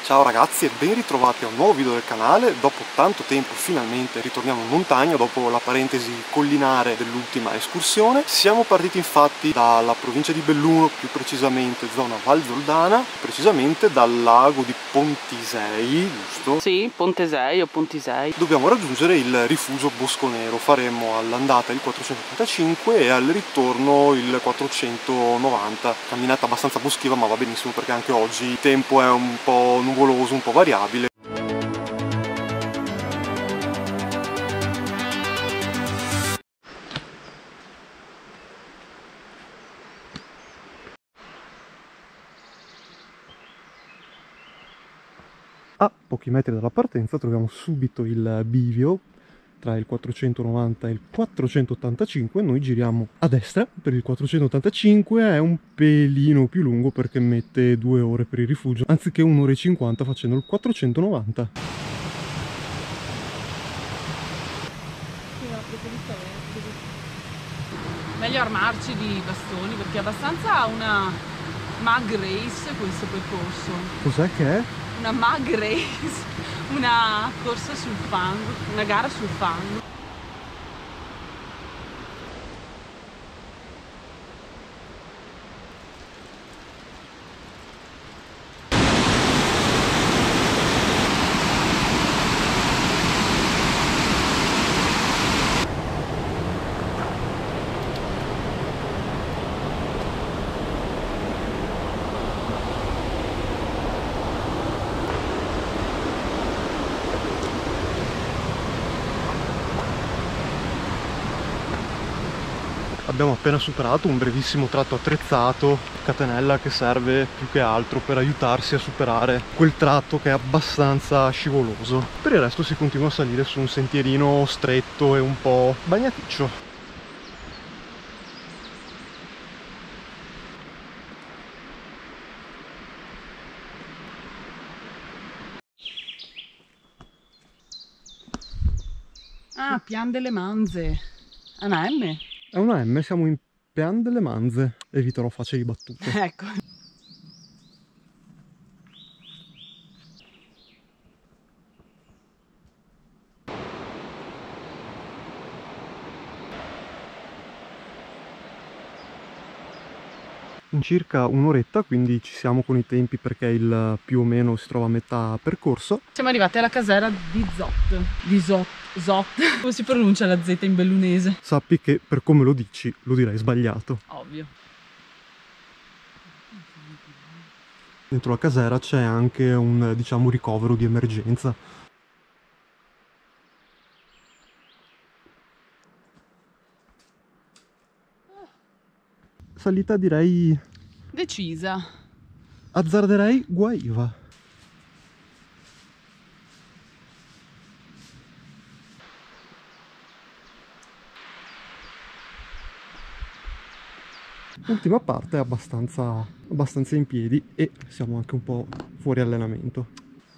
Ciao ragazzi e ben ritrovati a un nuovo video del canale. Dopo tanto tempo finalmente ritorniamo in montagna dopo la parentesi collinare dell'ultima escursione. Siamo partiti infatti dalla provincia di Belluno, più precisamente zona Val Zoldana, precisamente dal lago di Pontisei, giusto? Sì, Pontesei o Pontisei. Dobbiamo raggiungere il rifugio Bosco Nero. Faremo all'andata il 485 e al ritorno il 490. Camminata abbastanza boschiva, ma va benissimo perché anche oggi il tempo è un po' nuvoloso, un po' variabile. A pochi metri dalla partenza troviamo subito il bivio tra il 490 e il 485. Noi giriamo a destra per il 485, è un pelino più lungo perché mette 2 ore per il rifugio anziché 1 ora e 50 facendo il 490. Meglio armarci di bastoni perché è abbastanza una mug race questo percorso. Cos'è che è? Una mug race, una corsa sul fango, una gara sul fango. Abbiamo appena superato un brevissimo tratto attrezzato, catenella che serve più che altro per aiutarsi a superare quel tratto che è abbastanza scivoloso. Per il resto si continua a salire su un sentierino stretto e un po' bagnaticcio. Ah, Pian delle Manze. Una M? È una M, siamo in Pian delle Manze. Eviterò facili battute. Ecco. In circa un'oretta, quindi ci siamo con i tempi perché il più o meno si trova a metà percorso. Siamo arrivati alla casera di Zot. Di Zot. Come si pronuncia la Z in bellunese? Sappi che per come lo dici lo direi sbagliato. Ovvio. Dentro la casera c'è anche un, diciamo, ricovero di emergenza. Salita direi... Decisa. azzarderei guaiva. L'ultima parte è abbastanza in piedi e siamo anche un po' fuori allenamento.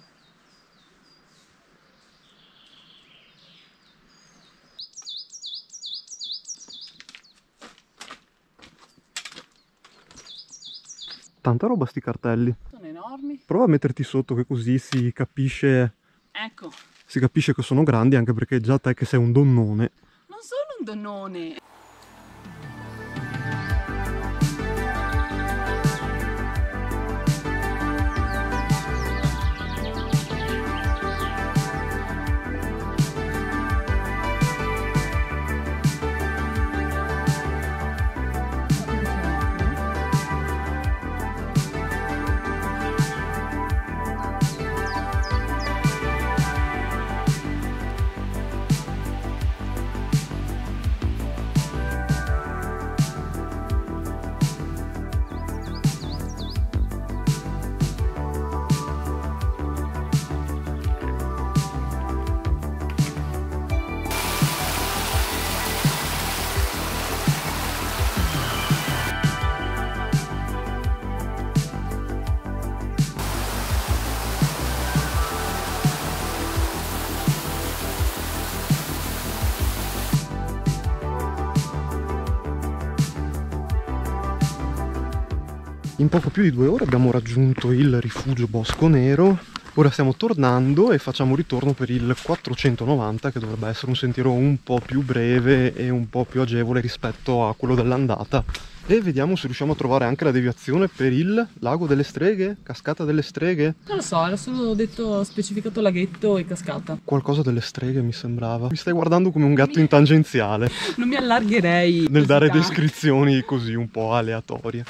Tanta roba sti cartelli. Sono enormi. Prova a metterti sotto che così si capisce. Ecco. Si capisce che sono grandi, anche perché già te che sei un donnone. Non sono un donnone. In poco più di 2 ore abbiamo raggiunto il rifugio Bosco Nero. Ora stiamo tornando e facciamo ritorno per il 490, che dovrebbe essere un sentiero un po' più breve e un po' più agevole rispetto a quello dell'andata. E vediamo se riusciamo a trovare anche la deviazione per il lago delle streghe, cascata delle streghe. Non lo so, era solo detto, specificato laghetto e cascata. Qualcosa delle streghe mi sembrava. Mi stai guardando come un gatto in tangenziale. Non mi allargherei Nel dare così tanto. descrizioni così un po' aleatorie.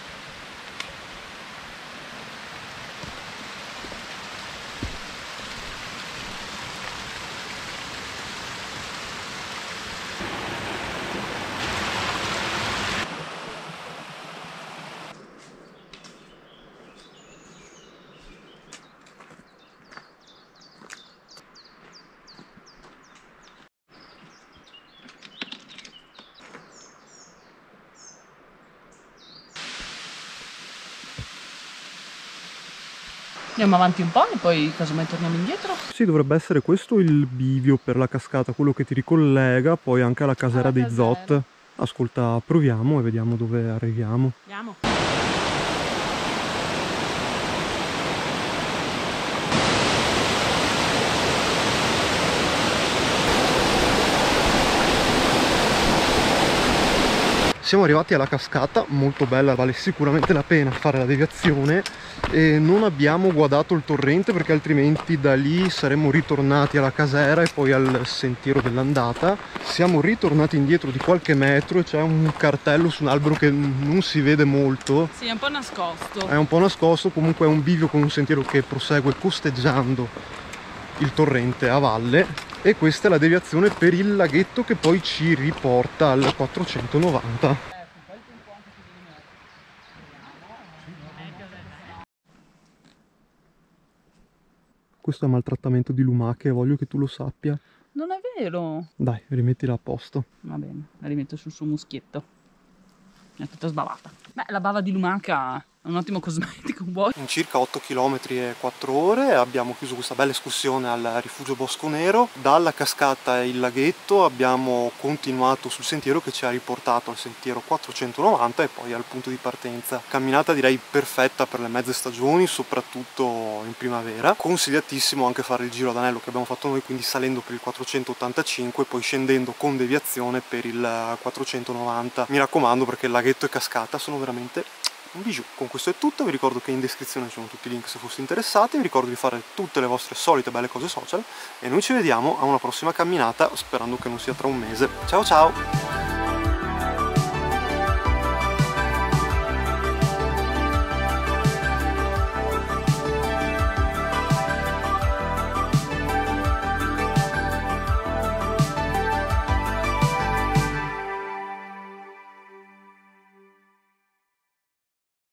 Andiamo avanti un po' e poi casomai torniamo indietro. Sì, dovrebbe essere questo il bivio per la cascata, quello che ti ricollega poi anche alla casera dei Zot. Ascolta, proviamo e vediamo dove arriviamo. Andiamo. Siamo arrivati alla cascata, molto bella, vale sicuramente la pena fare la deviazione, e non abbiamo guardato il torrente perché altrimenti da lì saremmo ritornati alla casera e poi al sentiero dell'andata. Siamo ritornati indietro di qualche metro e c'è un cartello su un albero che non si vede molto. Sì, è un po' nascosto. È un po' nascosto, comunque è un bivio con un sentiero che prosegue costeggiando il torrente a valle, e questa è la deviazione per il laghetto che poi ci riporta al 490. Questo è maltrattamento di lumache e voglio che tu lo sappia. Non è vero. Dai, rimettila a posto. Va bene, la rimetto sul suo muschietto. È tutta sbavata. Beh, la bava di lumaca è un ottimo cosmetico, vuoi? In circa 8 km e 4 ore abbiamo chiuso questa bella escursione al rifugio Bosco Nero. Dalla cascata e il laghetto abbiamo continuato sul sentiero che ci ha riportato al sentiero 490 e poi al punto di partenza. Camminata direi perfetta per le mezze stagioni, soprattutto in primavera. Consigliatissimo anche fare il giro ad anello che abbiamo fatto noi, quindi salendo per il 485 e poi scendendo con deviazione per il 490. Mi raccomando, perché il laghetto e cascata sono veramente un bijou. Con questo è tutto, vi ricordo che in descrizione ci sono tutti i link se foste interessati, vi ricordo di fare tutte le vostre solite belle cose social e noi ci vediamo a una prossima camminata, sperando che non sia tra un mese. Ciao ciao!